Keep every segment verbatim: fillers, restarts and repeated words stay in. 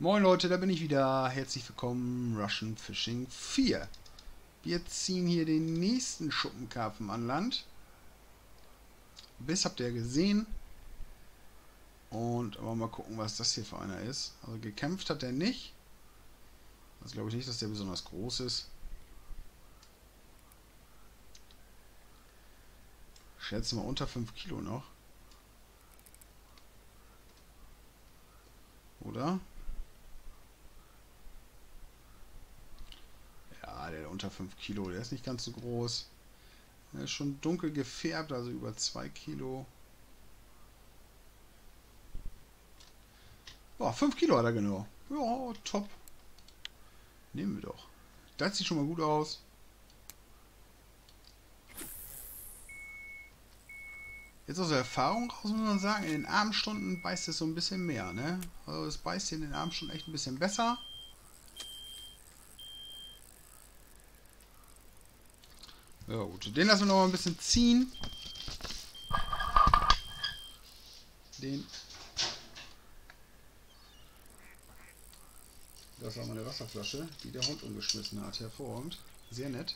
Moin Leute, da bin ich wieder. Herzlich willkommen, Russian Fishing vier. Wir ziehen hier den nächsten Schuppenkarpfen an Land. Biss habt ihr ja gesehen. Und aber mal gucken, was das hier für einer ist. Also gekämpft hat er nicht. Also glaube ich nicht, dass der besonders groß ist. Ich schätze mal unter fünf Kilo noch. Oder? Ja, der unter fünf Kilo, der ist nicht ganz so groß. Der ist schon dunkel gefärbt, also über zwei Kilo. Boah, fünf Kilo hat er genau. Ja, top. Nehmen wir doch. Das sieht schon mal gut aus. Jetzt aus der Erfahrung raus muss man sagen, in den Abendstunden beißt es so ein bisschen mehr, ne? Also es beißt hier in den Abendstunden echt ein bisschen besser. Ja gut, den lassen wir noch mal ein bisschen ziehen. Den. Das war meine Wasserflasche, die der Hund umgeschmissen hat. Hervorragend. Sehr nett.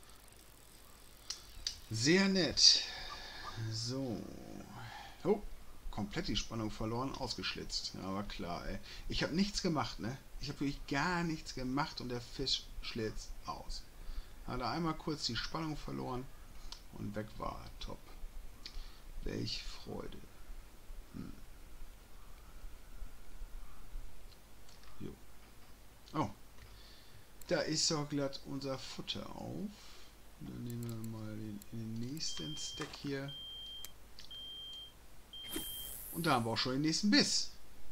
Sehr nett. So. Oh, komplett die Spannung verloren, ausgeschlitzt. Ja, war klar, ey. Ich habe nichts gemacht, ne? Ich habe wirklich gar nichts gemacht und der Fisch schlitzt aus. Hat er einmal kurz die Spannung verloren und weg war er. Top. Welch Freude. Hm. Jo. Oh. Da ist doch glatt unser Futter auf. Dann nehmen wir mal den, den nächsten Stack hier. Und da haben wir auch schon den nächsten Biss.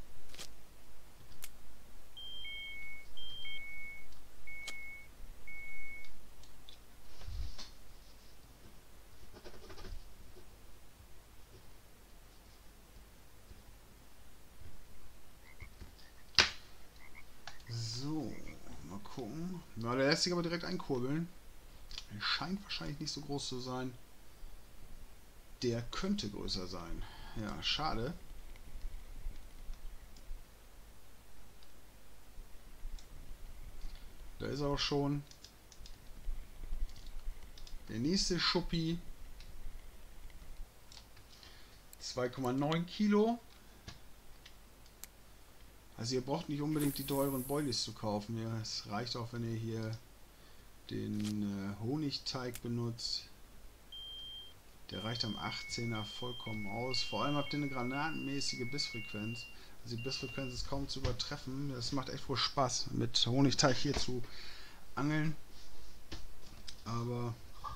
So, mal gucken. Na, der lässt sich aber direkt einkurbeln. Er scheint wahrscheinlich nicht so groß zu sein. Der könnte größer sein. Ja, schade. Da ist er auch schon. Der nächste Schuppi. zwei Komma neun Kilo. Also ihr braucht nicht unbedingt die teuren Boilies zu kaufen. Ja, es reicht auch, wenn ihr hier den äh, Honigteig benutzt. Der reicht am achtzehner vollkommen aus. Vor allem habt ihr eine granatenmäßige Bissfrequenz. Also die Bissfrequenz ist kaum zu übertreffen. Das macht echt wohl Spaß, mit Honigteig hier zu angeln. Aber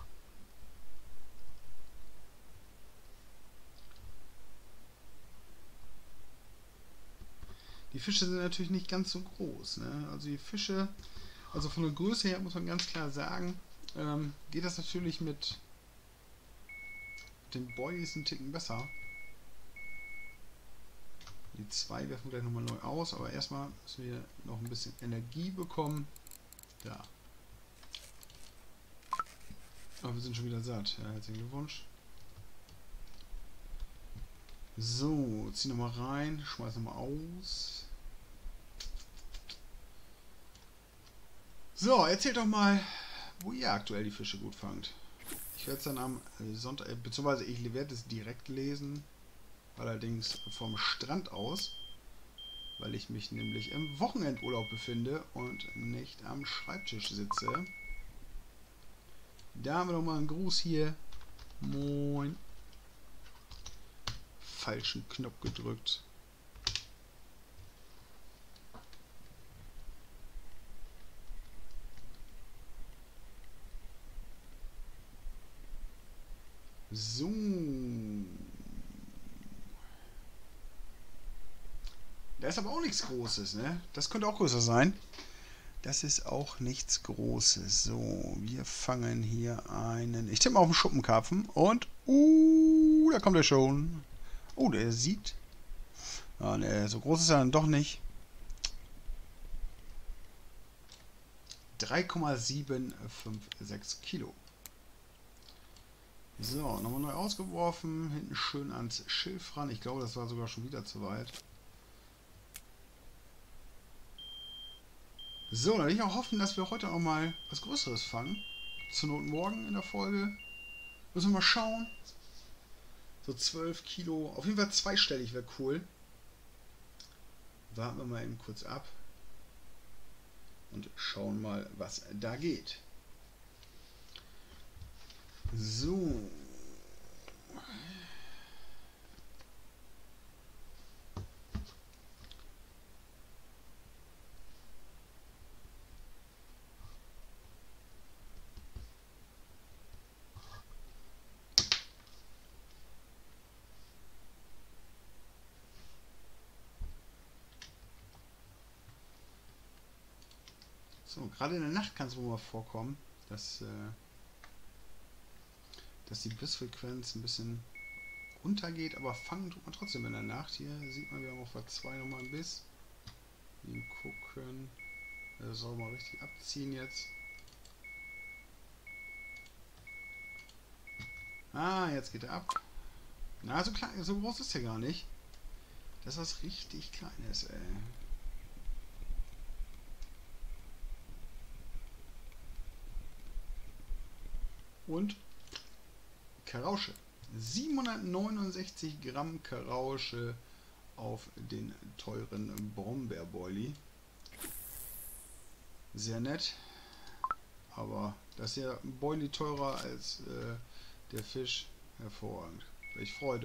die Fische sind natürlich nicht ganz so groß, ne? Also die Fische, also von der Größe her muss man ganz klar sagen, ähm, geht das natürlich mit den Boilies ein Ticken besser. Die zwei werfen wir gleich nochmal neu aus, aber erstmal müssen wir noch ein bisschen Energie bekommen. Da. Aber wir sind schon wieder satt. Ja, herzlichen Glückwunsch. So, zieh nochmal rein, schmeiß nochmal aus. So, erzählt doch mal, wo ihr aktuell die Fische gut fangt. Ich werde es dann am Sonntag, beziehungsweise ich werde es direkt lesen, allerdings vom Strand aus, weil ich mich nämlich im Wochenendurlaub befinde und nicht am Schreibtisch sitze. Da haben wir nochmal einen Gruß hier. Moin. Falschen Knopf gedrückt. So. Da ist aber auch nichts Großes, ne? Das könnte auch größer sein. Das ist auch nichts Großes. So, wir fangen hier einen... Ich tippe mal auf den Schuppenkarpfen und... Uh, da kommt er schon. Oh, der sieht... Ja, ne, so groß ist er dann doch nicht. drei Komma sieben fünf sechs Kilo. So, nochmal neu ausgeworfen. Hinten schön ans Schilf ran. Ich glaube, das war sogar schon wieder zu weit. So, dann will ich auch hoffen, dass wir heute auch mal was Größeres fangen. Zur Not morgen in der Folge. Müssen wir mal schauen. So zwölf Kilo. Auf jeden Fall zweistellig wäre cool. Warten wir mal eben kurz ab. Und schauen mal, was da geht. So. So, gerade in der Nacht kann es wohl mal vorkommen, dass, äh, dass die Bissfrequenz ein bisschen runtergeht, aber fangen tut man trotzdem in der Nacht. Hier sieht man, wir haben auf der zwei nochmal ein Biss. Mal gucken. Das soll mal richtig abziehen jetzt. Ah, jetzt geht er ab. Na, so klein, so groß ist er gar nicht. Das ist was richtig Kleines, ey. Und Karausche. siebenhundertneunundsechzig Gramm Karausche auf den teuren Brombeerboilie. Sehr nett. Aber das ist ja ein Boilie teurer als äh, der Fisch. Hervorragend. Welch Freude.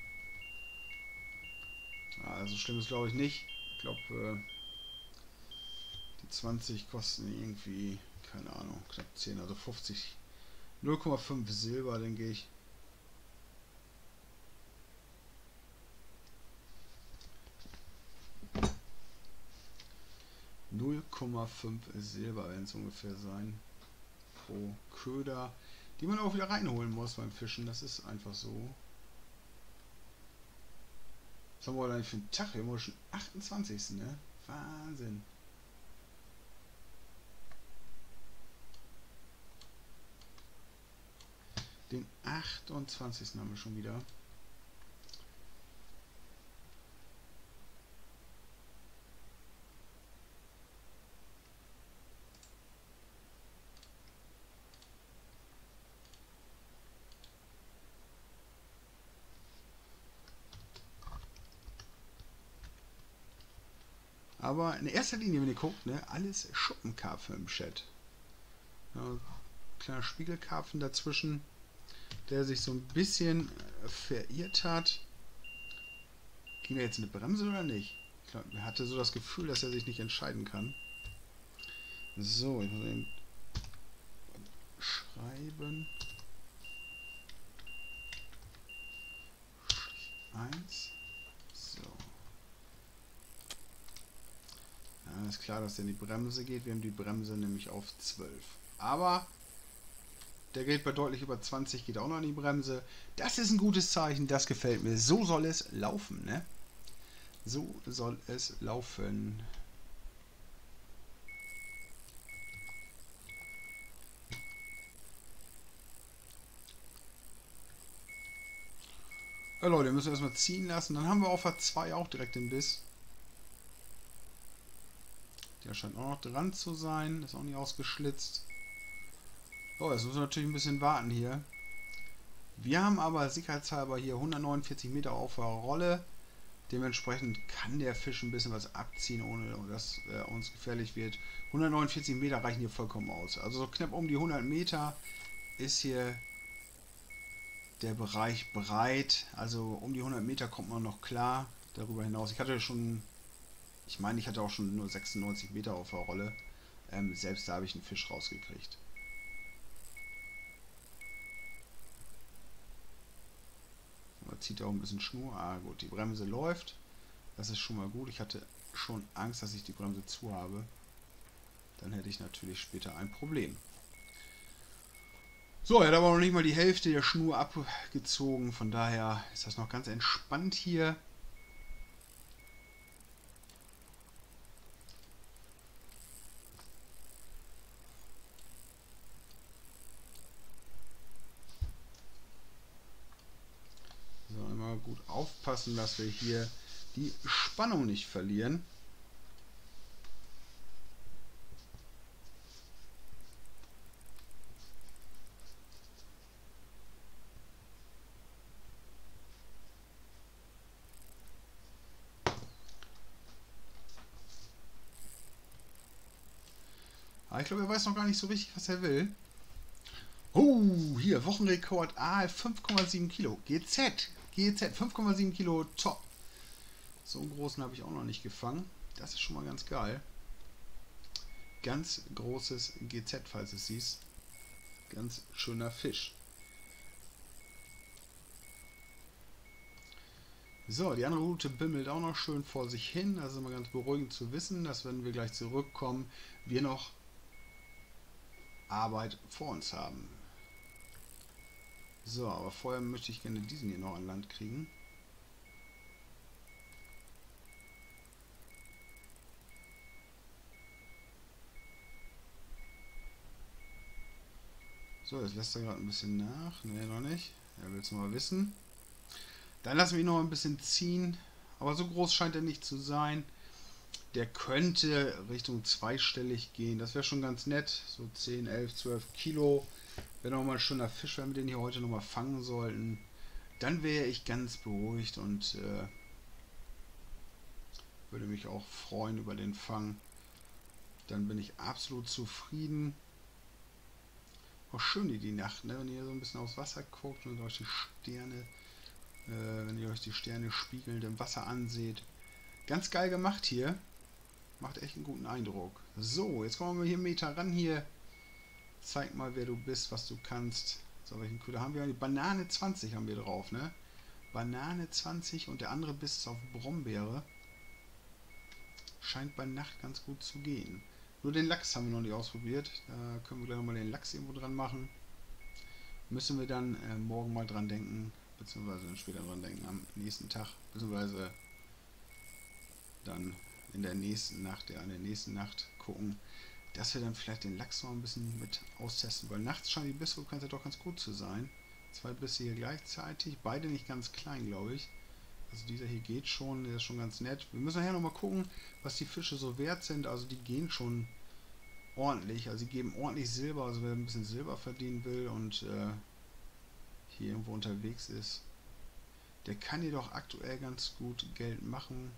Also schlimm ist glaube ich nicht. Ich glaube, äh, die zwanzig kosten irgendwie, keine Ahnung, knapp zehn, also fünfzig. null Komma fünf Silber, denke ich. null Komma fünf Silber werden es ungefähr sein. Pro Köder. Die man auch wieder reinholen muss beim Fischen. Das ist einfach so. Was haben wir eigentlich für einen Tag? Wir haben schon achtundzwanzigsten Ne? Wahnsinn. Den achtundzwanzigsten haben wir schon wieder. Aber in erster Linie, wenn ihr guckt, ne, alles Schuppenkarpfen im Chat. Ja, kleiner Spiegelkarpfen dazwischen, der sich so ein bisschen verirrt hat. Ging er jetzt eine Bremse oder nicht? Ich glaub, er hatte so das Gefühl, dass er sich nicht entscheiden kann. So, ich muss eben schreiben. eins. So. Ja, ist klar, dass er in die Bremse geht. Wir haben die Bremse nämlich auf zwölf. Aber der geht bei deutlich über zwanzig, geht auch noch in die Bremse. Das ist ein gutes Zeichen, das gefällt mir. So soll es laufen, ne? So soll es laufen. Ja, Leute, müssen wir erstmal ziehen lassen. Dann haben wir auf der zwei auch direkt den Biss. Der scheint auch noch dran zu sein. Ist auch nicht ausgeschlitzt. Oh, jetzt müssen wir natürlich ein bisschen warten hier. Wir haben aber sicherheitshalber hier hundertneunundvierzig Meter auf der Rolle. Dementsprechend kann der Fisch ein bisschen was abziehen, ohne dass er uns gefährlich wird. hundertneunundvierzig Meter reichen hier vollkommen aus. Also so knapp um die hundert Meter ist hier der Bereich breit. Also um die hundert Meter kommt man noch klar. Darüber hinaus. Ich hatte schon, ich meine, ich hatte auch schon nur sechsundneunzig Meter auf der Rolle. Ähm, selbst da habe ich einen Fisch rausgekriegt. Zieht auch ein bisschen Schnur. Ah gut, die Bremse läuft. Das ist schon mal gut. Ich hatte schon Angst, dass ich die Bremse zu habe. Dann hätte ich natürlich später ein Problem. So, er hat aber noch nicht mal die Hälfte der Schnur abgezogen. Von daher ist das noch ganz entspannt hier. So, immer gut aufpassen, dass wir hier die Spannung nicht verlieren. Aber ich glaube, er weiß noch gar nicht so richtig, was er will. Oh, hier, Wochenrekord Aal fünf Komma sieben Kilo. G Z, G Z, fünf Komma sieben Kilo, top. So einen großen habe ich auch noch nicht gefangen. Das ist schon mal ganz geil. Ganz großes G Z, falls du es siehst. Ganz schöner Fisch. So, die andere Route bimmelt auch noch schön vor sich hin. Das ist immer ganz beruhigend zu wissen, dass wenn wir gleich zurückkommen, wir noch Arbeit vor uns haben. So, aber vorher möchte ich gerne diesen hier noch an Land kriegen. So, jetzt lässt er gerade ein bisschen nach. Ne, noch nicht. Er will es mal wissen. Dann lassen wir ihn noch ein bisschen ziehen. Aber so groß scheint er nicht zu sein. Der könnte Richtung zweistellig gehen. Das wäre schon ganz nett. So zehn, elf, zwölf Kilo. Wäre nochmal ein schöner Fisch, wenn wir den hier heute nochmal fangen sollten. Dann wäre ich ganz beruhigt und äh, würde mich auch freuen über den Fang. Dann bin ich absolut zufrieden. Auch schön die, die Nacht, ne? Wenn ihr so ein bisschen aufs Wasser guckt und euch die Sterne, äh, wenn ihr euch die Sterne spiegelnd im Wasser anseht. Ganz geil gemacht hier. Macht echt einen guten Eindruck. So, jetzt kommen wir hier einen Meter ran hier. Zeig mal, wer du bist, was du kannst. So, welchen Köder haben wir? Die Banane zwanzig haben wir drauf, ne? Banane zwanzig und der andere Biss auf Brombeere. Scheint bei Nacht ganz gut zu gehen. Nur den Lachs haben wir noch nicht ausprobiert. Da können wir gleich nochmal den Lachs irgendwo dran machen. Müssen wir dann äh, morgen mal dran denken, beziehungsweise später dran denken, am nächsten Tag, beziehungsweise dann in der nächsten Nacht, ja, in der nächsten Nacht gucken, dass wir dann vielleicht den Lachs noch ein bisschen mit austesten, weil nachts scheinen die Bisse ja doch ganz gut zu sein. Zwei Bisse hier gleichzeitig, beide nicht ganz klein, glaube ich. Also dieser hier geht schon, der ist schon ganz nett. Wir müssen nachher nochmal gucken, was die Fische so wert sind. Also die gehen schon ordentlich, also sie geben ordentlich Silber, also wer ein bisschen Silber verdienen will und äh, hier irgendwo unterwegs ist, der kann hier doch aktuell ganz gut Geld machen.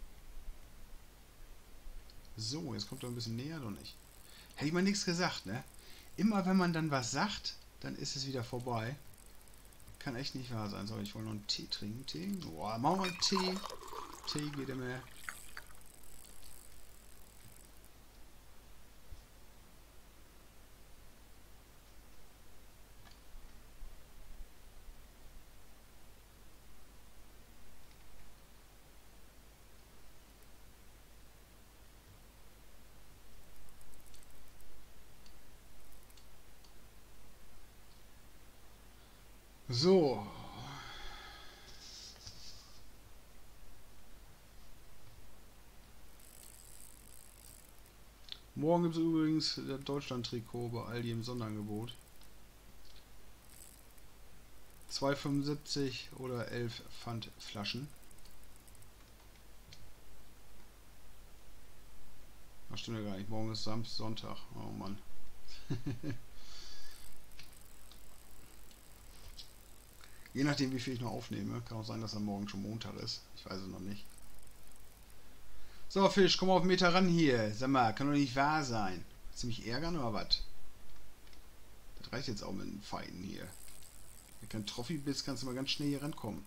So, jetzt kommt er ein bisschen näher, doch nicht. Hätte ich mal nichts gesagt, ne? Immer wenn man dann was sagt, dann ist es wieder vorbei. Kann echt nicht wahr sein. So, ich wollte noch einen Tee trinken. Tee? Boah, machen wir einen Tee. Tee geht immer. So. Morgen gibt es übrigens das Deutschland-Trikot bei Aldi im Sonderangebot. zwei fünfundsiebzig oder elf Pfand Flaschen. Das stimmt ja gar nicht. Morgen ist Samstag, Sonntag. Oh Mann. Je nachdem, wie viel ich noch aufnehme. Kann auch sein, dass am Morgen schon Montag ist. Ich weiß es noch nicht. So, Fisch, komm auf den Meter ran hier. Sag mal, kann doch nicht wahr sein. Willst du mich ärgern oder was? Das reicht jetzt auch mit den Fighten hier. Wenn du kein Trophy bist, kannst du mal ganz schnell hier rankommen.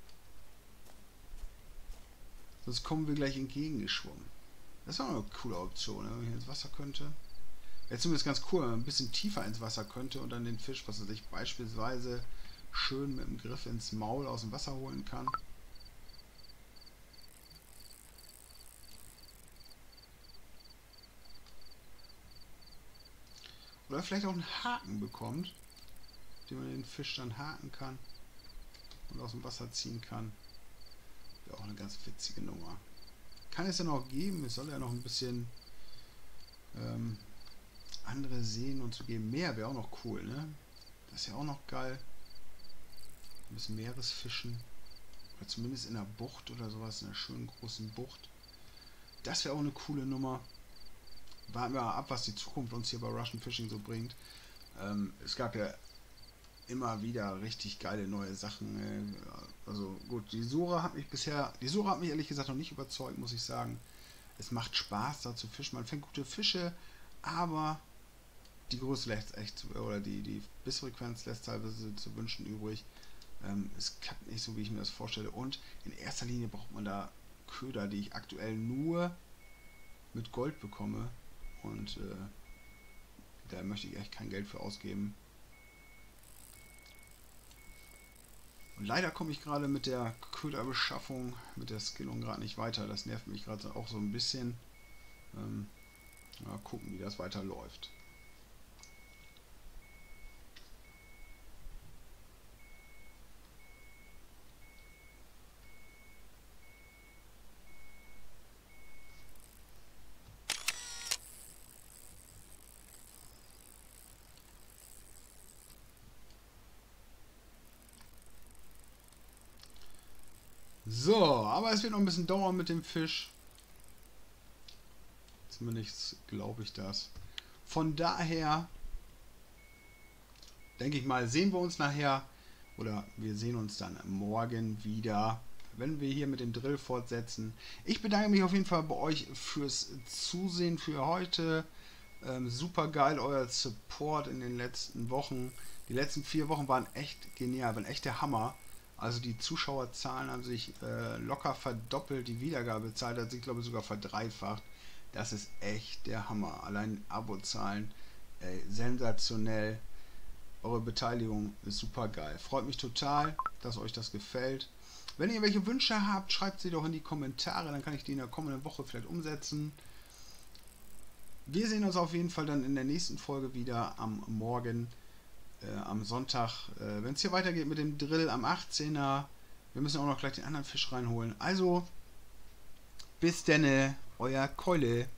Sonst kommen wir gleich entgegengeschwommen. Das ist auch eine coole Option, ne? Wenn ich ins Wasser könnte. Wäre zumindest ganz cool, wenn man ein bisschen tiefer ins Wasser könnte und dann den Fisch, was er sich beispielsweise schön mit dem Griff ins Maul aus dem Wasser holen kann. Oder vielleicht auch einen Haken bekommt, den man den Fisch dann haken kann und aus dem Wasser ziehen kann. Wäre auch eine ganz witzige Nummer. Kann es ja noch geben, es soll ja noch ein bisschen ähm, andere Seen und so geben. Meer wäre auch noch cool, ne? Das ist ja auch noch geil. Ein bisschen Meeresfischen. Oder zumindest in der Bucht oder sowas, in einer schönen großen Bucht. Das wäre auch eine coole Nummer. Warten wir mal ab, was die Zukunft uns hier bei Russian Fishing so bringt. Ähm, es gab ja immer wieder richtig geile neue Sachen. Äh, also gut, die Sura hat mich bisher, die Sura hat mich ehrlich gesagt noch nicht überzeugt, muss ich sagen. Es macht Spaß, da zu fischen. Man fängt gute Fische, aber die Größe lässt echt, oder die, die Bissfrequenz lässt teilweise zu wünschen übrig. Ähm, es klappt nicht so, wie ich mir das vorstelle. Und in erster Linie braucht man da Köder, die ich aktuell nur mit Gold bekomme. Und äh, da möchte ich echt kein Geld für ausgeben. Und leider komme ich gerade mit der Köderbeschaffung, mit der Skillung gerade nicht weiter. Das nervt mich gerade auch so ein bisschen. Ähm, mal gucken, wie das weiterläuft. So, aber es wird noch ein bisschen dauern mit dem Fisch. Zumindest glaube ich das. Von daher denke ich mal, sehen wir uns nachher oder wir sehen uns dann morgen wieder, wenn wir hier mit dem Drill fortsetzen. Ich bedanke mich auf jeden Fall bei euch fürs Zusehen für heute. Ähm, super geil euer Support in den letzten Wochen. Die letzten vier Wochen waren echt genial, waren echt der Hammer. Also die Zuschauerzahlen haben sich äh, locker verdoppelt, die Wiedergabezahl hat sich, glaube ich, sogar verdreifacht. Das ist echt der Hammer. Allein Abozahlen, ey, sensationell. Eure Beteiligung ist super geil. Freut mich total, dass euch das gefällt. Wenn ihr welche Wünsche habt, schreibt sie doch in die Kommentare, dann kann ich die in der kommenden Woche vielleicht umsetzen. Wir sehen uns auf jeden Fall dann in der nächsten Folge wieder am Morgen. Äh, am Sonntag, äh, wenn es hier weitergeht mit dem Drill am achtzehner. Wir müssen auch noch gleich den anderen Fisch reinholen. Also, bis denne, euer Keule.